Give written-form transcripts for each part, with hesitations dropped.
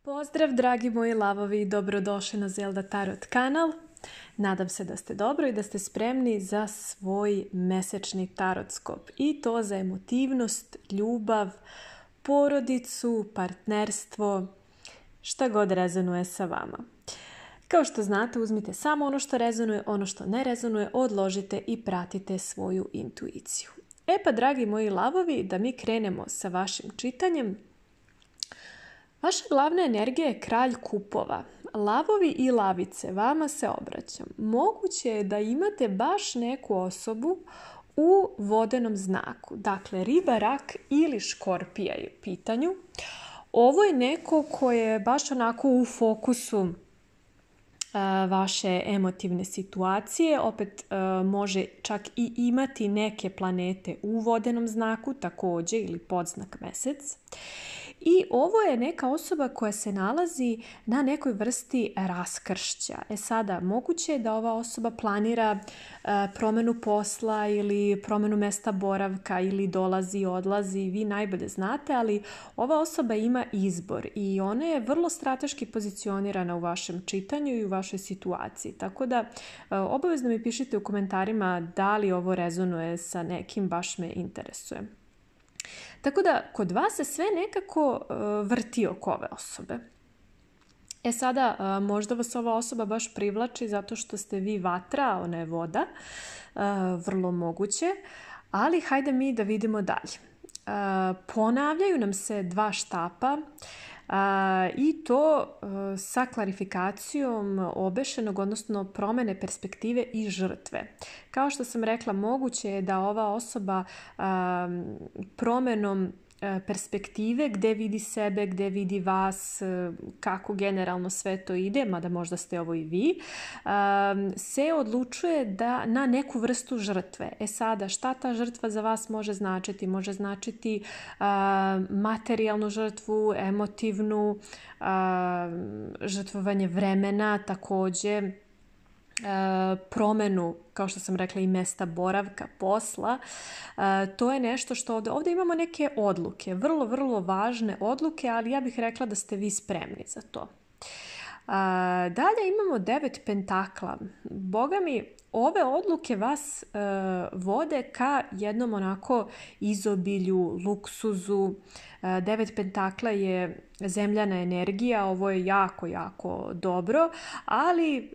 Pozdrav dragi moji lavovi i dobrodošli na Zelda Tarot kanal. Nadam se da ste dobro i da ste spremni za svoj mesečni tarotskop. I to za emotivnost, ljubav, porodicu, partnerstvo, šta god rezonuje sa vama. Kao što znate, uzmite samo ono što rezonuje, ono što ne rezonuje, odložite i pratite svoju intuiciju. E pa dragi moji lavovi, da mi krenemo sa vašim čitanjem. Vaša glavna energija je kralj kupova. Lavovi i lavice, vama se obraćam. Moguće je da imate baš neku osobu u vodenom znaku. Dakle, riba, rak ili škorpija je u pitanju. Ovo je neko ko je baš onako u fokusu vaše emotivne situacije. Opet može čak i imati neke planete u vodenom znaku također ili podznak mesec. I ovo je neka osoba koja se nalazi na nekoj vrsti raskršća. Sada, moguće je da ova osoba planira promjenu posla ili promjenu mesta boravka ili dolazi, odlazi, vi najbolje znate, ali ova osoba ima izbor i ona je vrlo strateški pozicionirana u vašem čitanju i u vašoj situaciji. Tako da obavezno mi pišite u komentarima da li ovo rezonuje sa nekim, baš me interesuje. Tako da, kod vas se sve nekako vrti oko ove osobe. Sada, možda vas ova osoba baš privlači zato što ste vi vatra, a ona je voda. Vrlo moguće. Ali hajde mi da vidimo dalje. Ponavljaju nam se dva štapa i to sa klarifikacijom obešenog, odnosno promjene perspektive i žrtve. Kao što sam rekla, moguće je da ova osoba promjenom perspektive, gdje vidi sebe, gdje vidi vas, kako generalno sve to ide, mada možda ste ovo i vi, se odlučuje da na neku vrstu žrtve. Sada, šta ta žrtva za vas može značiti? Može značiti materijalnu žrtvu, emotivnu, žrtvovanje vremena, također promjenu, kao što sam rekla, i mesta boravka, posla. To je nešto što ovdje imamo neke odluke, vrlo, vrlo važne odluke, ali ja bih rekla da ste vi spremni za to. Dalje imamo 9 pentakla. Boga mi, ove odluke vas vode ka jednom onako izobilju, luksuzu. 9 pentakla je zemljana energija, ovo je jako, jako dobro, ali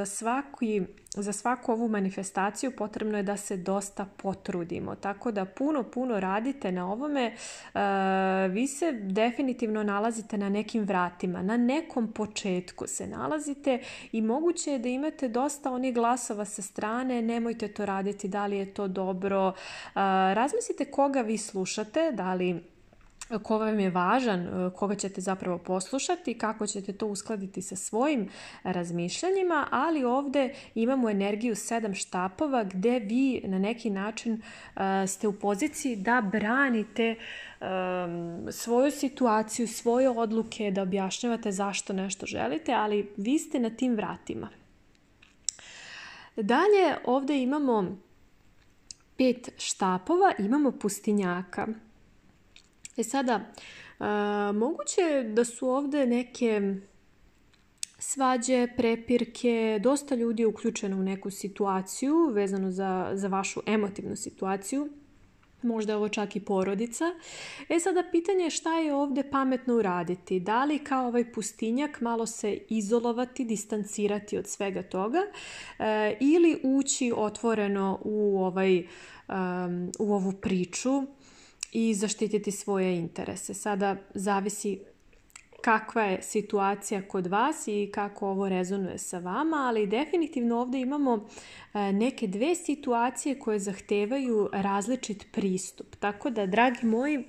za svaku ovu manifestaciju potrebno je da se dosta potrudimo. Tako da puno radite na ovome. Vi se definitivno nalazite na nekim vratima, na nekom početku se nalazite i moguće je da imate dosta onih glasova sa strane, nemojte to raditi, da li je to dobro. Razmislite koga vi slušate, da li ko vam je važan, koga ćete zapravo poslušati, kako ćete to uskladiti sa svojim razmišljanjima, ali ovdje imamo energiju 7 štapova gdje vi na neki način ste u poziciji da branite svoju situaciju, svoje odluke, da objašnjavate zašto nešto želite, ali vi ste na tim vratima. Dalje ovdje imamo 5 štapova, imamo pustinjaka. Sada, moguće je da su ovdje neke svađe, prepirke, dosta ljudi je uključeno u neku situaciju vezano za vašu emotivnu situaciju. Možda je ovo čak i porodica. Sada pitanje je šta je ovdje pametno uraditi. Da li kao ovaj pustinjak malo se izolovati, distancirati od svega toga ili ući otvoreno u ovu priču i zaštititi svoje interese. Sada zavisi kakva je situacija kod vas i kako ovo rezonuje sa vama, ali definitivno ovdje imamo neke dve situacije koje zahtevaju različit pristup. Tako da, dragi moji,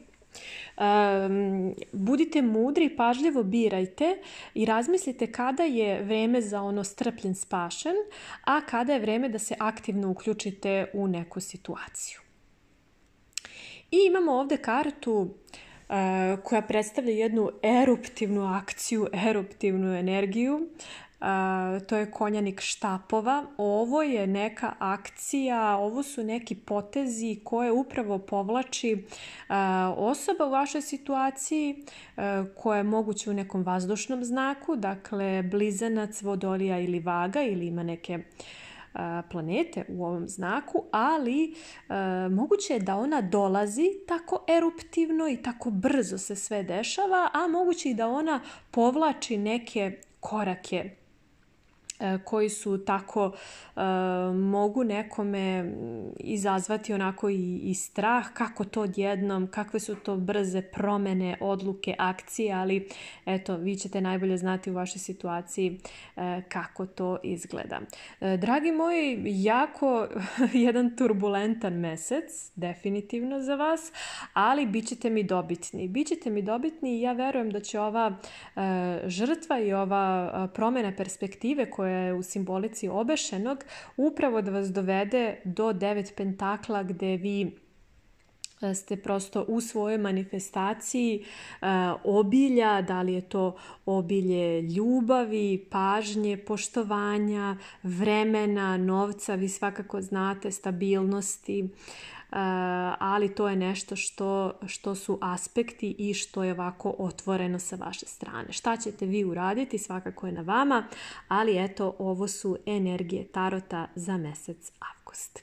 budite mudri, pažljivo birajte i razmislite kada je vreme za ono strpljen spašen, a kada je vreme da se aktivno uključite u neku situaciju. I imamo ovdje kartu koja predstavlja jednu eruptivnu akciju, eruptivnu energiju. To je konjanik štapova. Ovo je neka akcija, ovo su neki potezi koje upravo povlači osoba u vašoj situaciji koja je moguće u nekom vazdušnom znaku, dakle blizanac, vodolija ili vaga ili ima neke planete u ovom znaku, ali moguće je da ona dolazi tako eruptivno i tako brzo se sve dešava, a moguće i da ona povlači neke korake koji su tako, mogu nekome izazvati onako i strah, kako to odjednom, kakve su to brze promjene, odluke, akcije, ali eto, vi ćete najbolje znati u vašoj situaciji kako to izgleda. Dragi moji, jako jedan turbulentan mesec, definitivno za vas, ali bit ćete mi dobitni. Bićete mi dobitni i ja verujem da će ova žrtva i ova promjena perspektive koja je u simbolici obešenog upravo da vas dovede do 9 pentakla gdje vi ste prosto u svojoj manifestaciji obilja, da li je to obilje ljubavi, pažnje, poštovanja, vremena, novca, vi svakako znate, stabilnosti, ali to je nešto što su aspekti i što je ovako otvoreno sa vaše strane. Šta ćete vi uraditi, svakako je na vama, ali eto, ovo su energije tarota za mjesec avgust.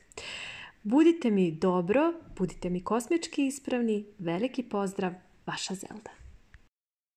Budite mi dobro, budite mi kosmički ispravni, veliki pozdrav, vaša Zelda.